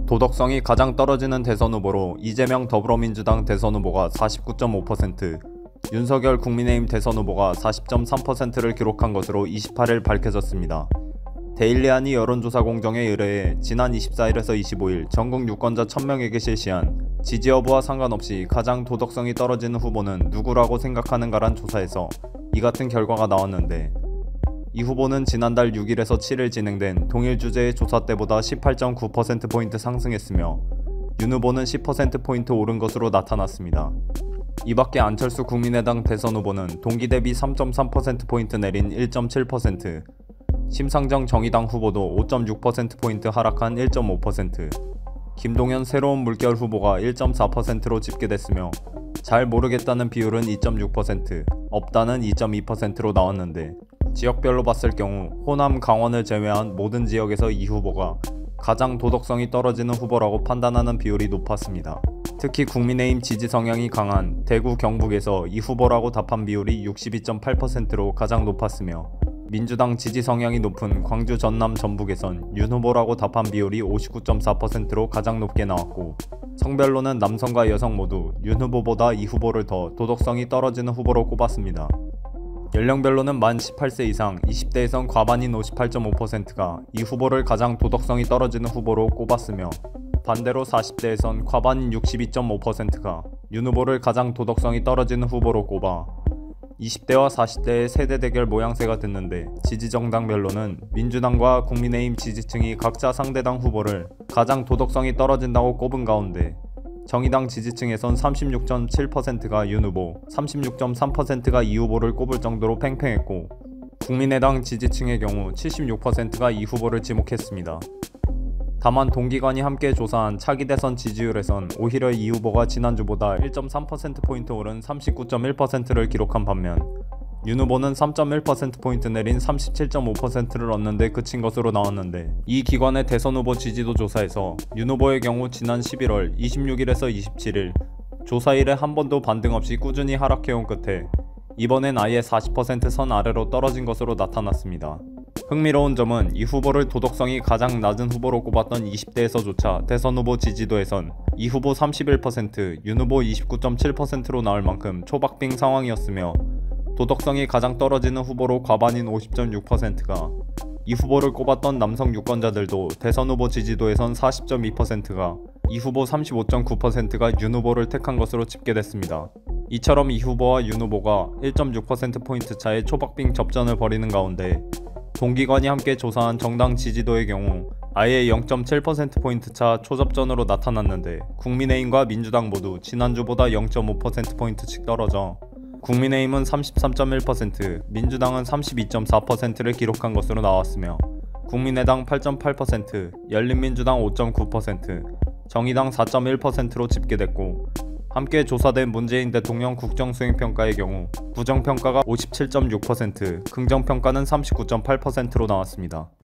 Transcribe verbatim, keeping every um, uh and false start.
도덕성이 가장 떨어지는 대선 후보로 이재명 더불어민주당 대선 후보가 사십구 점 오 퍼센트, 윤석열 국민의힘 대선 후보가 사십 점 삼 퍼센트를 기록한 것으로 이십팔일 밝혀졌습니다. 데일리안이 여론조사 공정에 의뢰해 지난 이십사일에서 이십오일 전국 유권자 천 명에게 실시한 지지 여부와 상관없이 가장 도덕성이 떨어지는 후보는 누구라고 생각하는가란 조사에서 이 같은 결과가 나왔는데, 이 후보는 지난달 육일에서 칠일 진행된 동일 주제의 조사 때보다 십팔 점 구 퍼센트포인트 상승했으며 윤 후보는 십 퍼센트포인트 오른 것으로 나타났습니다. 이밖에 안철수 국민의당 대선 후보는 동기 대비 삼 점 삼 퍼센트포인트 내린 일 점 칠 퍼센트, 심상정 정의당 후보도 오 점 육 퍼센트포인트 하락한 일 점 오 퍼센트, 김동연 새로운 물결 후보가 일 점 사 퍼센트로 집계됐으며 잘 모르겠다는 비율은 이 점 육 퍼센트, 없다는 이 점 이 퍼센트로 나왔는데, 지역별로 봤을 경우 호남, 강원을 제외한 모든 지역에서 이 후보가 가장 도덕성이 떨어지는 후보라고 판단하는 비율이 높았습니다. 특히 국민의힘 지지 성향이 강한 대구, 경북에서 이 후보라고 답한 비율이 육십이 점 팔 퍼센트로 가장 높았으며, 민주당 지지 성향이 높은 광주, 전남, 전북에선 윤 후보라고 답한 비율이 오십구 점 사 퍼센트로 가장 높게 나왔고, 성별로는 남성과 여성 모두 윤 후보보다 이 후보를 더 도덕성이 떨어지는 후보로 꼽았습니다. 연령별로는 만 십팔 세 이상 이십 대에선 과반인 오십팔 점 오 퍼센트가 이 후보를 가장 도덕성이 떨어지는 후보로 꼽았으며, 반대로 사십 대에선 과반인 육십이 점 오 퍼센트가 윤 후보를 가장 도덕성이 떨어지는 후보로 꼽아 이십 대와 사십 대의 세대 대결 모양새가 됐는데, 지지 정당별로는 민주당과 국민의힘 지지층이 각자 상대당 후보를 가장 도덕성이 떨어진다고 꼽은 가운데, 정의당 지지층에선 삼십육 점 칠 퍼센트가 윤 후보, 삼십육 점 삼 퍼센트가 이 후보를 꼽을 정도로 팽팽했고, 국민의당 지지층의 경우 칠십육 퍼센트가 이 후보를 지목했습니다. 다만 동기간이 함께 조사한 차기 대선 지지율에선 오히려 이 후보가 지난주보다 일 점 삼 퍼센트포인트 오른 삼십구 점 일 퍼센트를 기록한 반면, 윤 후보는 삼 점 일 퍼센트포인트 내린 삼십칠 점 오 퍼센트를 얻는데 그친 것으로 나왔는데, 이 기관의 대선 후보 지지도 조사에서 윤 후보의 경우 지난 십일월 이십육일에서 이십칠일 조사일에 한 번도 반등 없이 꾸준히 하락해온 끝에 이번엔 아예 사십 퍼센트 선 아래로 떨어진 것으로 나타났습니다. 흥미로운 점은 이 후보를 도덕성이 가장 낮은 후보로 꼽았던 이십 대에서조차 대선 후보 지지도에선 이 후보 삼십일 퍼센트, 윤 후보 이십구 점 칠 퍼센트로 나올 만큼 초박빙 상황이었으며, 도덕성이 가장 떨어지는 후보로 과반인 오십 점 육 퍼센트가 이 후보를 꼽았던 남성 유권자들도 대선 후보 지지도에선 사십 점 이 퍼센트가 이 후보 삼십오 점 구 퍼센트가 윤 후보를 택한 것으로 집계됐습니다. 이처럼 이 후보와 윤 후보가 일 점 육 퍼센트포인트 차의 초박빙 접전을 벌이는 가운데, 동기간이 함께 조사한 정당 지지도의 경우 아예 영 점 칠 퍼센트포인트 차 초접전으로 나타났는데, 국민의힘과 민주당 모두 지난주보다 영 점 오 퍼센트포인트씩 떨어져 국민의힘은 삼십삼 점 일 퍼센트, 민주당은 삼십이 점 사 퍼센트를 기록한 것으로 나왔으며, 국민의당 팔 점 팔 퍼센트, 열린민주당 오 점 구 퍼센트, 정의당 사 점 일 퍼센트로 집계됐고, 함께 조사된 문재인 대통령 국정수행평가의 경우 부정평가가 오십칠 점 육 퍼센트, 긍정평가는 삼십구 점 팔 퍼센트로 나왔습니다.